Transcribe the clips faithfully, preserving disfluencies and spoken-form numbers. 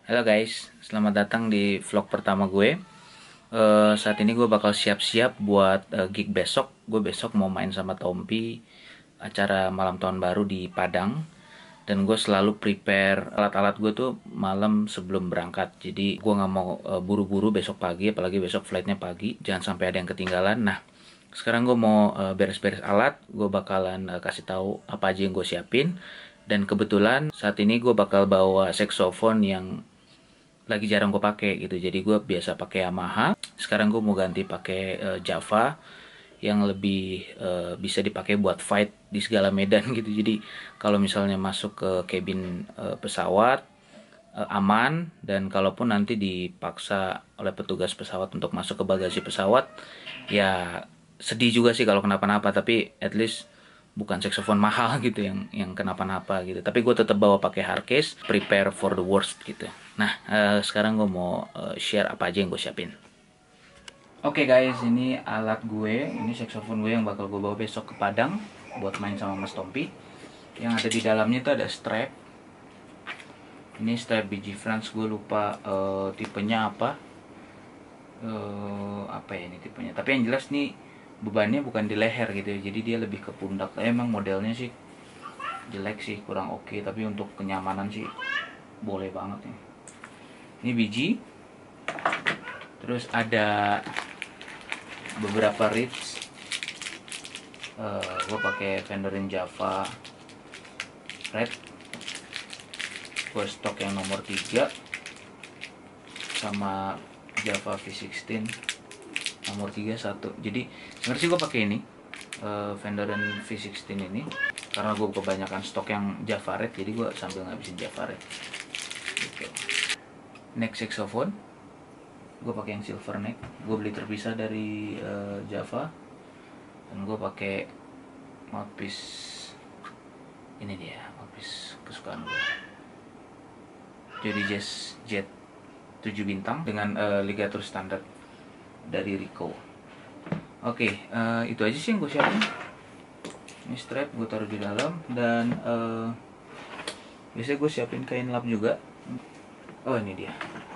Halo guys, selamat datang di vlog pertama gue. Eh, saat ini gue bakal siap-siap buat eh, gig besok. Gue besok mau main sama Tompi, acara malam tahun baru di Padang. Dan gue selalu prepare alat-alat gue tuh malam sebelum berangkat. Jadi gue nggak mau eh, buru-buru besok pagi, apalagi besok flightnya pagi. Jangan sampai ada yang ketinggalan. Nah, sekarang gue mau eh, beres-beres alat. Gue bakalan eh, kasih tahu apa aja yang gue siapin. Dan kebetulan saat ini gue bakal bawa saxophone yang lagi jarang gue pakai gitu. Jadi gue biasa pakai Yamaha. Sekarang gue mau ganti pakai uh, Java yang lebih uh, bisa dipakai buat fight di segala medan gitu. Jadi kalau misalnya masuk ke kabin uh, pesawat uh, aman, dan kalaupun nanti dipaksa oleh petugas pesawat untuk masuk ke bagasi pesawat, ya sedih juga sih kalau kenapa-napa, tapi at least bukan saxophone mahal gitu yang yang kenapa-napa gitu. Tapi gue tetap bawa pakai hard case, prepare for the worst gitu. Nah, uh, sekarang gue mau uh, share apa aja yang gue siapin. Oke okay guys, ini alat gue, ini saxophone gue yang bakal gue bawa besok ke Padang buat main sama Mas Tompi. Yang ada di dalamnya itu ada strap. Ini strap biji France, gue lupa uh, tipenya apa. Uh, apa ya ini tipenya? Tapi yang jelas nih bebannya bukan di leher gitu ya, jadi dia lebih ke pundak. Emang modelnya sih jelek sih, kurang oke, okay, tapi untuk kenyamanan sih boleh banget ya. Ini biji, terus ada beberapa reeds. Uh, gue pakai Fenderin Java Red, gue stok yang nomor tiga, sama Java V enam belas nomor tiga puluh satu. Jadi sebenarnya sih gue pakai ini uh, Fenderin V enam belas ini karena gue kebanyakan stok yang Java Red, jadi gue sambil ngabisin Java Red gitu. Neck saxophone gue pakai yang silver neck, gue beli terpisah dari uh, Java. Dan gue pakai mouthpiece, ini dia mouthpiece kesukaan gue, Jody Jazz Jet tujuh bintang dengan uh, ligatur standar dari Rico. Oke, okay, uh, itu aja sih yang gue siapin. Ini strap gue taruh di dalam, dan uh, biasanya gue siapin kain lap juga. Oh, ini dia.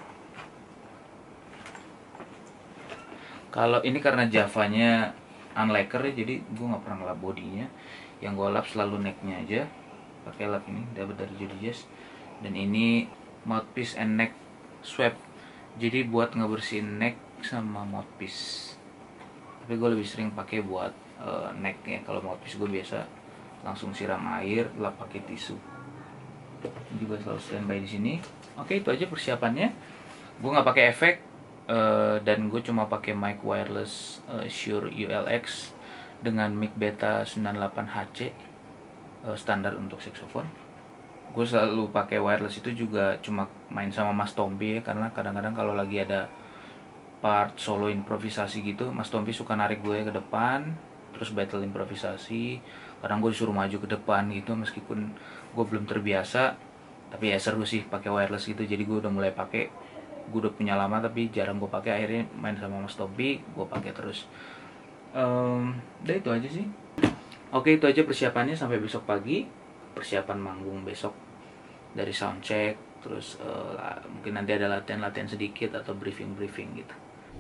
Kalau ini karena Javanya unlaker ya, jadi gue nggak pernah ngelap bodinya. Yang gue lap selalu necknya aja, pakai lap ini dapat dari Jody Jazz. Dan ini mouthpiece and neck swab, jadi buat ngebersihin neck sama mouthpiece. Tapi gue lebih sering pakai buat uh, neck ya. Kalau mouthpiece gue biasa langsung siram air, lap pakai tisu. Juga selalu standby di sini. Oke, itu aja persiapannya. Gue nggak pakai efek, uh, dan gue cuma pakai mic wireless uh, Shure U L X dengan mic beta sembilan puluh delapan H C, uh, standar untuk saxophone. Gue selalu pakai wireless itu juga cuma main sama Mas Tompi ya, karena kadang-kadang kalau lagi ada part solo improvisasi gitu, Mas Tompi suka narik gue ke depan terus battle improvisasi. Kadang gue disuruh maju ke depan gitu, meskipun gue belum terbiasa, tapi ya seru sih pakai wireless gitu. Jadi gue udah mulai pakai, gue udah punya lama tapi jarang gue pakai. Akhirnya main sama Mas Tompi, gue pakai terus. Um, udah itu aja sih. Oke, itu aja persiapannya sampai besok pagi. Persiapan manggung besok, dari soundcheck, terus uh, mungkin nanti ada latihan-latihan sedikit atau briefing-briefing gitu.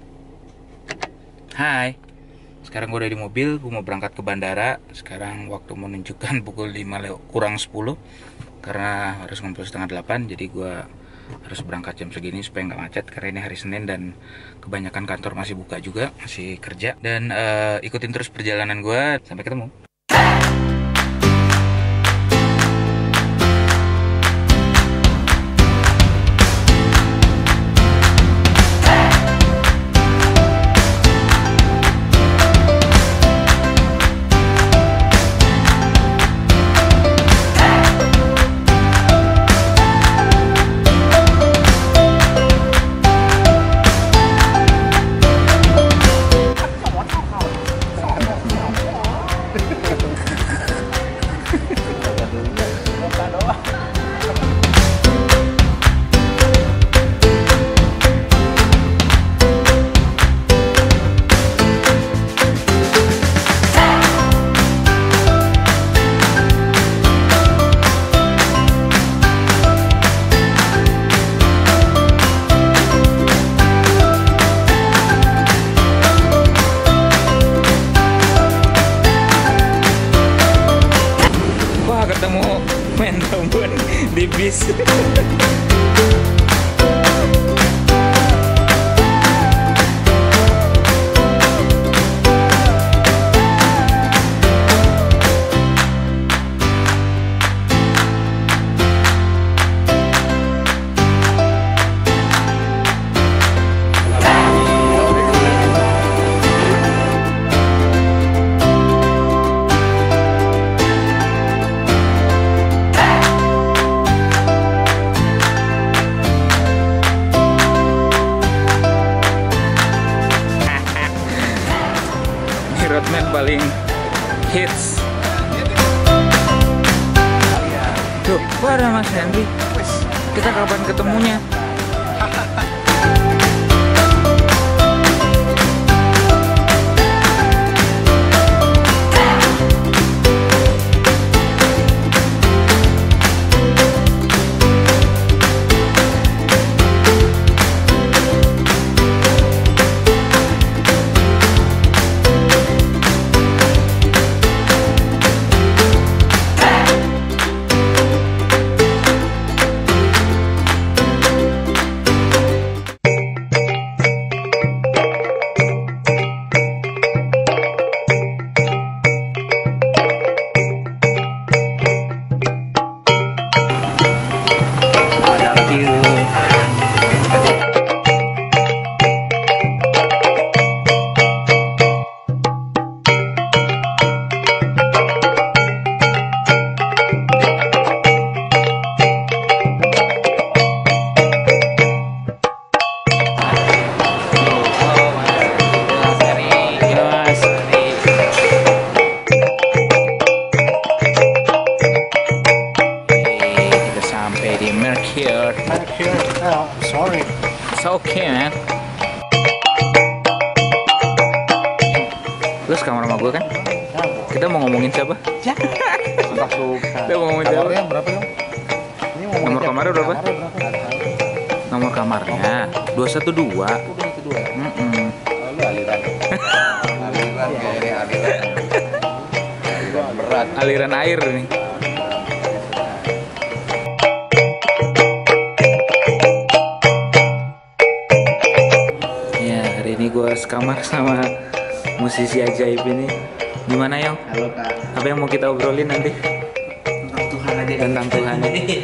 Hai, sekarang gue udah di mobil, gue mau berangkat ke bandara. Sekarang waktu menunjukkan pukul lima kurang sepuluh, karena harus ngumpul setengah delapan. Jadi gue harus berangkat jam segini supaya nggak macet, karena ini hari Senin dan kebanyakan kantor masih buka juga, masih kerja. Dan uh, ikutin terus perjalanan gue, sampai ketemu. paling hits. Tuh, ada Mas Henry. Kita kapan ketemunya? Oh, sorry. It's okay, man. Lu sekamar sama gue kan? Kita mau ngomongin siapa? Ya. Suka suka. Kita mau ngomongin siapa? Kamarnya berapa dong? Ini mau Nomor kamarnya berapa? Kamarnya berapa? Nomor kamarnya dua satu dua. Udah itu dua. Mm-mm. Lalu aliran. Aliran kayak aliran. Aliran berat. Aliran air nih. Ya, hari ini gue sekamar sama musisi ajaib ini. Gimana, Yong? Halo, Kak. Apa yang mau kita obrolin nanti? Tentang Tuhan aja. Tentang Tuhan.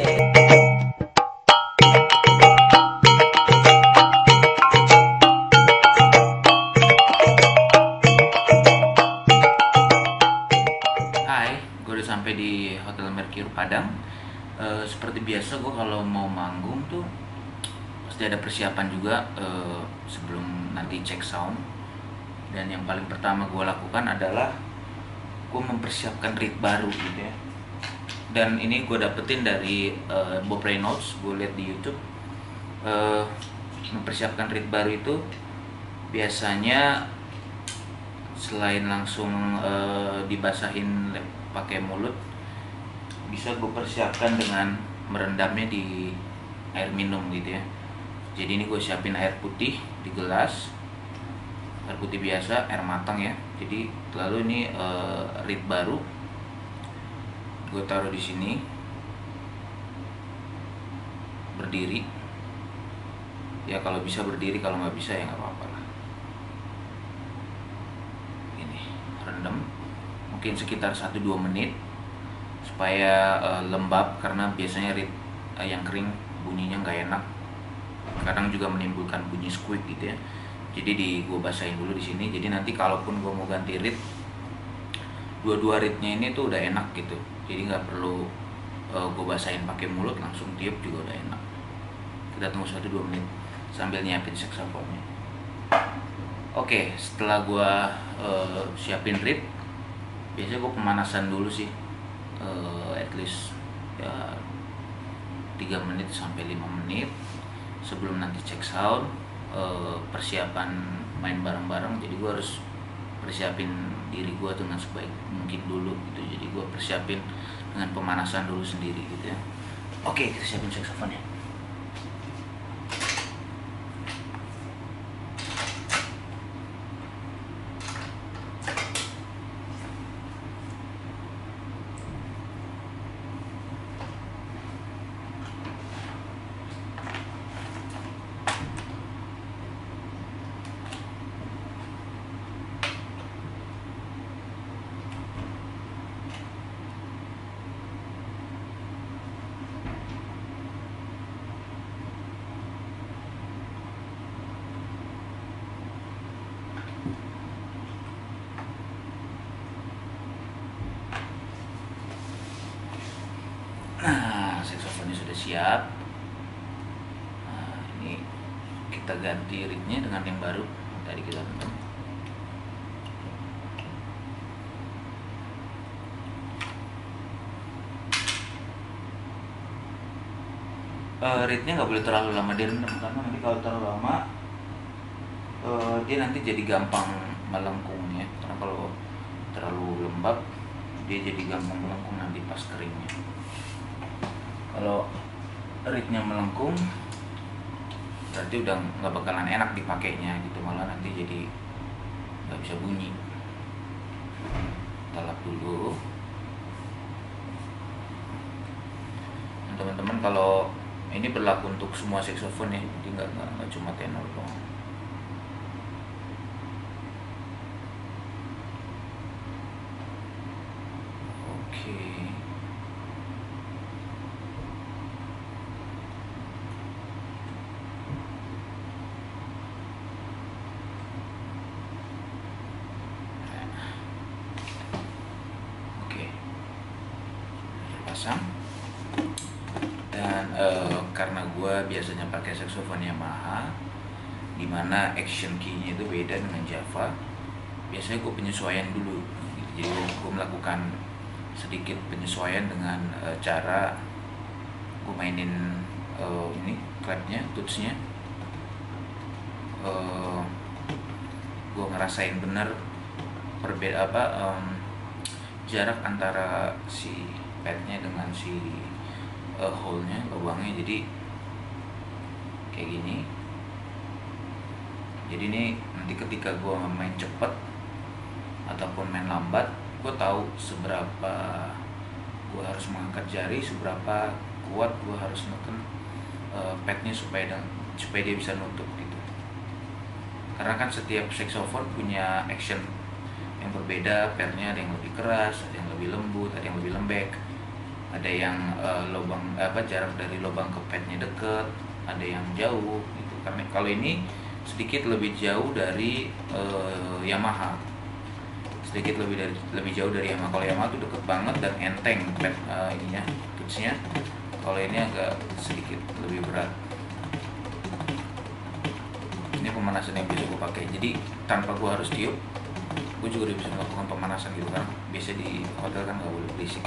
Hai, gue udah sampai di Hotel Mercure Padang. E, seperti biasa gue kalau mau manggung tuh pasti ada persiapan juga e, sebelum nanti cek sound. Dan yang paling pertama gue lakukan adalah gue mempersiapkan reed baru gitu ya. Dan ini gue dapetin dari e, Bob Reynolds, gue lihat di YouTube. E, mempersiapkan reed baru itu biasanya selain langsung e, dibasahin pakai mulut, bisa gue persiapkan dengan merendamnya di air minum gitu ya. Jadi ini gue siapin air putih di gelas, air putih biasa, air matang ya. Jadi lalu ini e, reed baru gue taruh di sini berdiri ya, kalau bisa berdiri, kalau nggak bisa ya nggak apa-apa lah. Ini rendam mungkin sekitar satu dua menit supaya uh, lembab, karena biasanya reed uh, yang kering bunyinya nggak enak, kadang juga menimbulkan bunyi squeak gitu ya. Jadi di gue basahin dulu di sini, jadi nanti kalaupun gue mau ganti reed, dua-dua reednya ini tuh udah enak gitu, jadi nggak perlu uh, gue basahin pakai mulut, langsung tiup juga udah enak. Kita tunggu satu dua menit sambil nyiapin saksofonnya. Oke, setelah gue uh, siapin reed, biasanya gue pemanasan dulu sih, uh, at least ya tiga menit sampai lima menit sebelum nanti cek sound. Uh, persiapan main bareng-bareng, jadi gue harus persiapin diri gue dengan sebaik mungkin dulu gitu. Jadi gue persiapin dengan pemanasan dulu sendiri gitu ya. Oke, kita siapin saksofonnya. Nah, saksofonnya sudah siap. Nah, ini kita ganti reednya dengan yang baru tadi kita rendam. uh, ritnya nggak boleh terlalu lama direndam, karena nanti kalau terlalu lama uh, dia nanti jadi gampang melengkung ya. Karena kalau terlalu lembab dia jadi gampang melengkung nanti pas keringnya. Kalau ritnya melengkung berarti udah nggak bakalan enak dipakainya gitu, malah nanti jadi nggak bisa bunyi. Kita lap dulu. Teman-teman, kalau ini berlaku untuk semua saxophone ya, jadi nggak nggak cuma tenor doang. Oke. Oke. Pasang. Dan uh, karena gue biasanya pakai saxophone Yamaha, dimana action key-nya itu beda dengan Java, biasanya gue penyesuaian dulu gitu. Jadi gue melakukan sedikit penyesuaian dengan uh, cara gue mainin uh, ini clapnya, tutsnya. uh, gue ngerasain bener perbeda apa um, jarak antara si padnya dengan si Uh, hole-nya, lubangnya, jadi kayak gini. Jadi ini nanti ketika gue main cepet ataupun main lambat, gue tahu seberapa gue harus mengangkat jari, seberapa kuat gue harus neken uh, padnya supaya dan, supaya dia bisa nutup gitu. Karena kan setiap saxophone punya action yang berbeda, padnya ada yang lebih keras, ada yang lebih lembut, ada yang lebih lembek. Ada yang uh, lubang apa jarak dari lubang ke padnya deket, ada yang jauh gitu. Karena kalau ini sedikit lebih jauh dari uh, Yamaha, sedikit lebih dari lebih jauh dari Yamaha. Kalau Yamaha tuh deket banget dan enteng pad uh, ininya, tutsnya. Kalau ini agak sedikit lebih berat. Ini pemanasan yang bisa gue pakai. Jadi tanpa gue harus tiup, gue juga udah bisa melakukan pemanasan gitu kan. Biasa di hotel kan nggak boleh berisik.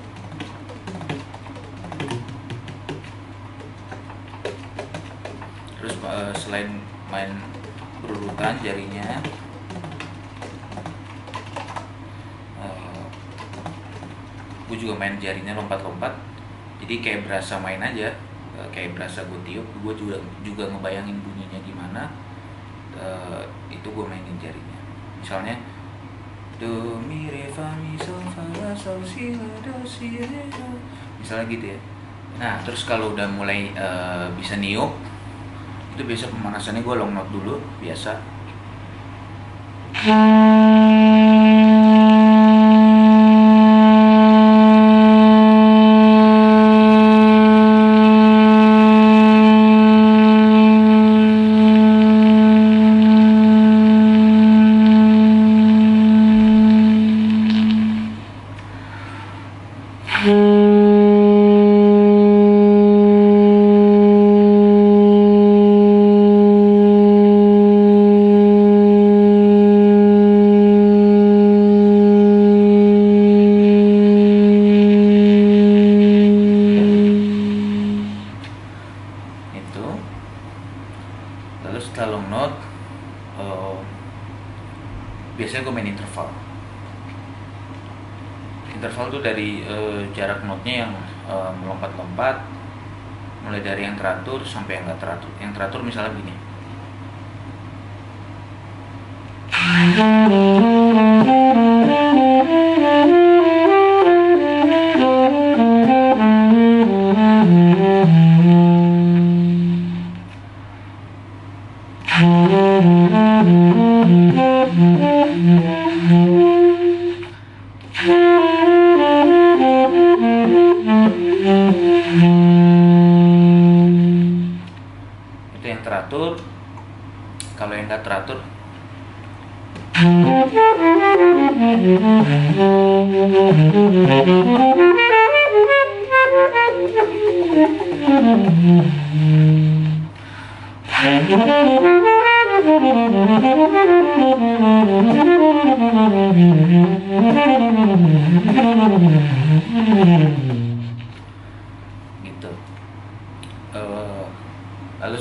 Terus uh, selain main berurutan jarinya, uh, gue juga main jarinya lompat-lompat. Jadi kayak berasa main aja, uh, kayak berasa gue tiup. Gue juga juga ngebayangin bunyinya gimana. Uh, itu gue mainin jarinya. Misalnya do mi re fa mi sol fa la sol si la do si re do, misalnya gitu ya. Nah terus kalau udah mulai uh, bisa niup, itu biasa pemanasannya gue long note dulu biasa. Lalu setelah long note, uh, biasanya gue main interval. Interval tuh dari uh, jarak note-nya yang uh, melompat-lompat, mulai dari yang teratur sampai yang gak teratur. Yang teratur misalnya begini. Itu yang teratur. Kalau yang nggak teratur, gitu. E,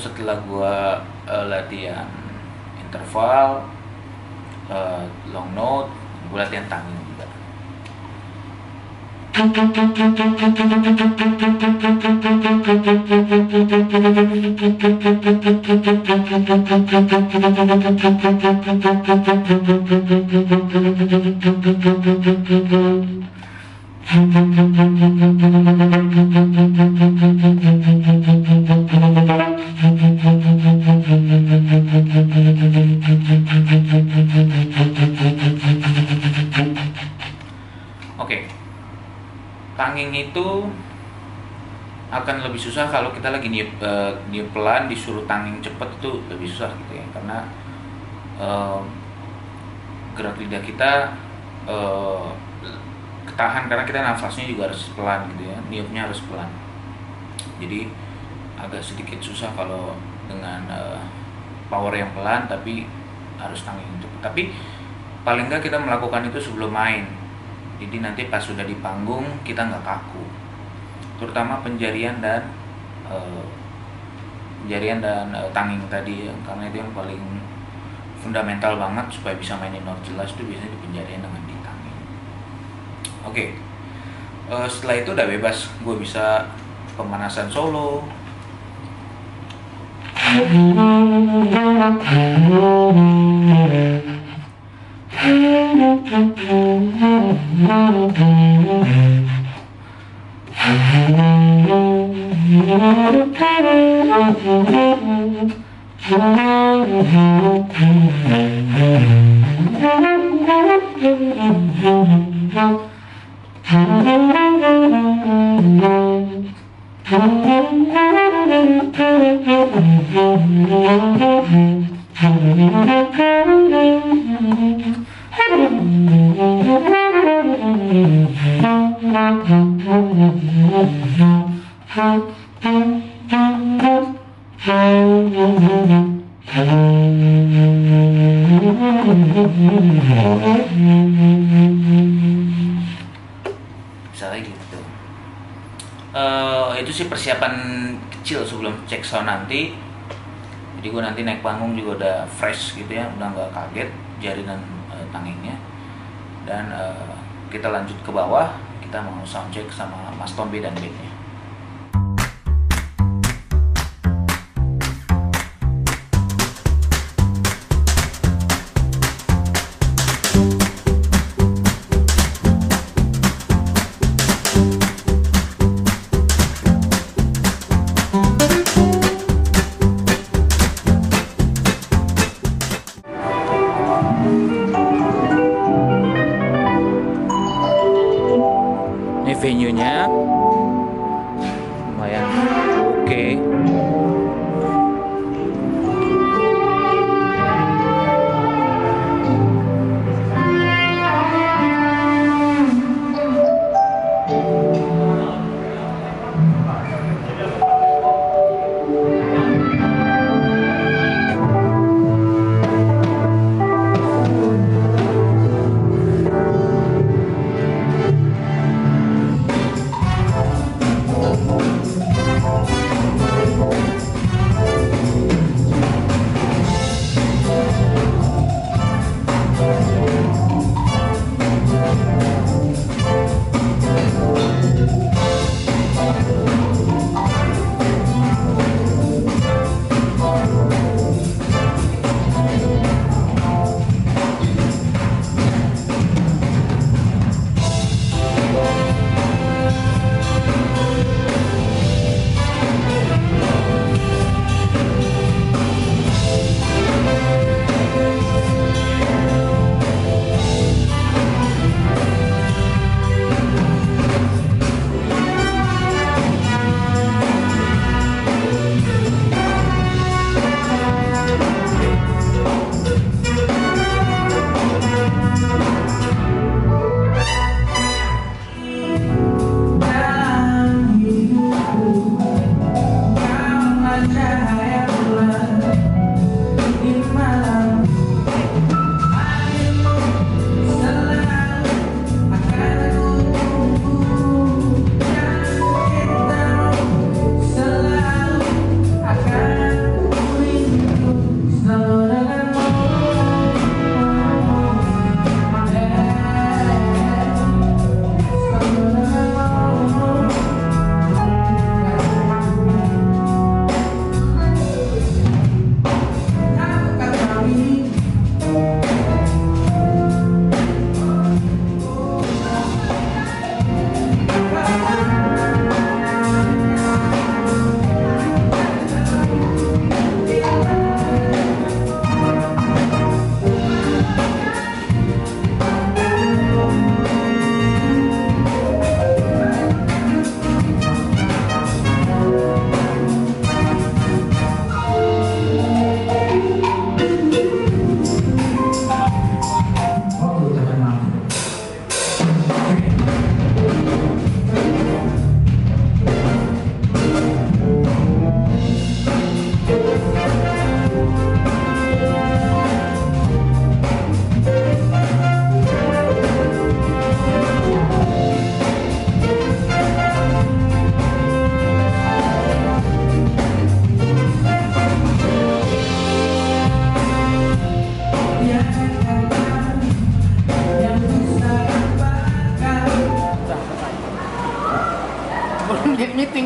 setelah gue uh, latihan interval, uh, long note, gue latihan tanging juga. Oke, tanging itu akan lebih susah kalau kita lagi niup, uh, niup pelan disuruh tanging cepet itu lebih susah gitu ya, karena uh, gerak lidah kita uh, ketahan karena kita nafasnya juga harus pelan gitu ya, niupnya harus pelan. Jadi agak sedikit susah kalau dengan uh, power yang pelan tapi harus tanging cepet. Tapi paling nggak kita melakukan itu sebelum main. Jadi nanti pas sudah di panggung kita nggak kaku, terutama penjarian dan uh, penjarian dan uh, tanging tadi ya, karena itu yang paling fundamental banget supaya bisa mainin note jelas itu biasanya di penjarian dengan di tanging. Oke, uh, setelah itu udah bebas, gue bisa pemanasan solo. Misalnya gitu. Uh, itu sih persiapan kecil sebelum cek sound nanti. Jadi gue nanti naik panggung juga udah fresh gitu ya, udah nggak kaget jari dan uh, tangingnya. Dan uh, kita lanjut ke bawah, kita mau sound check sama Mas Tompi dan bandnya. Ini venue-nya lumayan oke.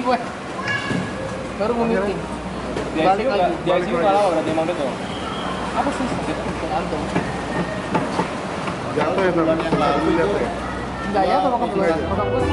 gue. Baru mau meeting. Di Balik I C U lagi. di I C U nggak lama berarti emang betul. Apa sih sakit tergantung. Jatuh ya bulan yang lalu jatuh ya. Enggak ya kalau ke bulan. Kalau gue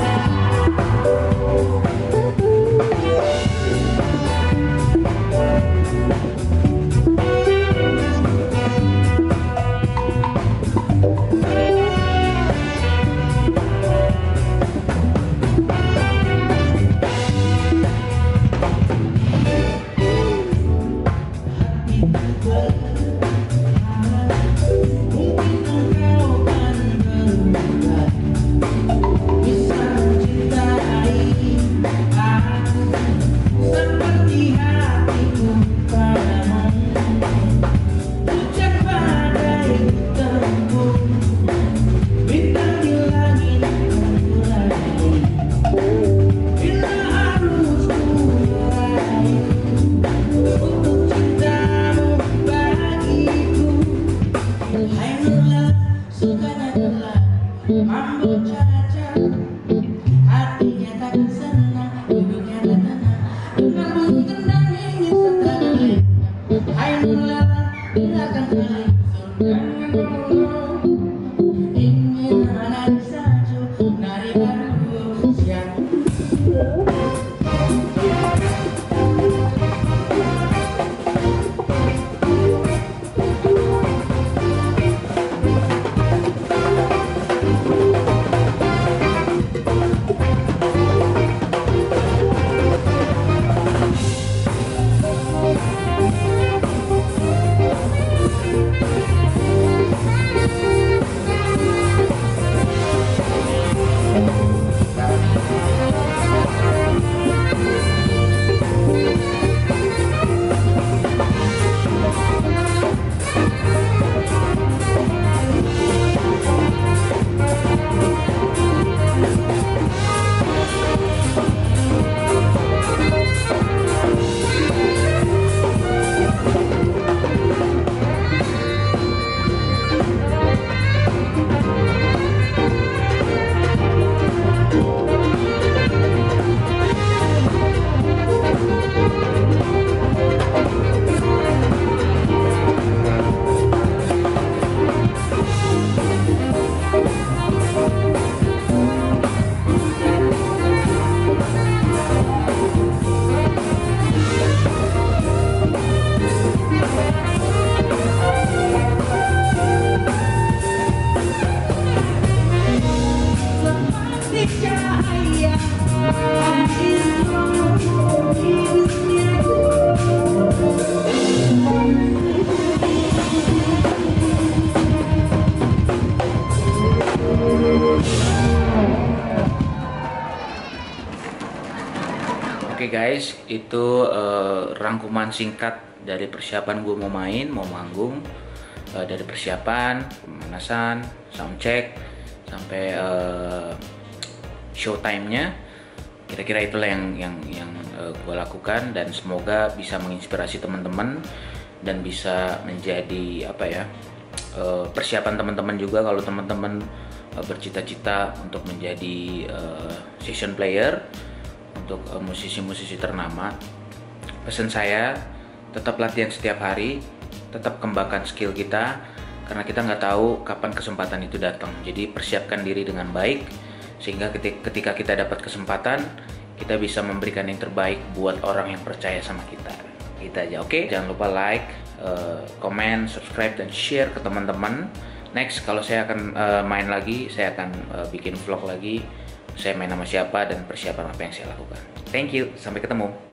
Oke guys, itu uh, rangkuman singkat dari persiapan gue mau main, mau manggung, uh, dari persiapan, pemanasan, soundcheck, sampai uh, showtime-nya. Kira-kira itulah yang yang yang uh, gue lakukan, dan semoga bisa menginspirasi teman-teman dan bisa menjadi apa ya uh, persiapan teman-teman juga kalau teman-teman uh, bercita-cita untuk menjadi uh, session player, untuk uh, musisi-musisi ternama. Pesan saya, tetap latihan setiap hari, tetap kembangkan skill kita, karena kita nggak tahu kapan kesempatan itu datang. Jadi persiapkan diri dengan baik, sehingga ketika kita dapat kesempatan, kita bisa memberikan yang terbaik buat orang yang percaya sama kita. Gitu aja, oke? Jangan lupa like, uh, comment, subscribe, dan share ke teman-teman. Next, kalau saya akan uh, main lagi, saya akan uh, bikin vlog lagi. Saya main sama siapa dan persiapan apa yang saya lakukan. Thank you, sampai ketemu.